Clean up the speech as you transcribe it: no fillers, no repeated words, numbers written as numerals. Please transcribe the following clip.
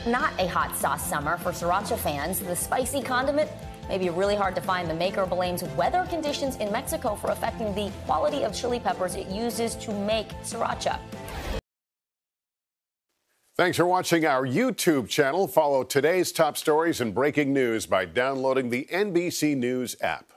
not a hot sauce summer for Sriracha fans. The spicy condiment may be really hard to find. The maker blames weather conditions in Mexico for affecting the quality of chili peppers it uses to make Sriracha. Thanks for watching our YouTube channel. Follow today's top stories and breaking news by downloading the NBC News app.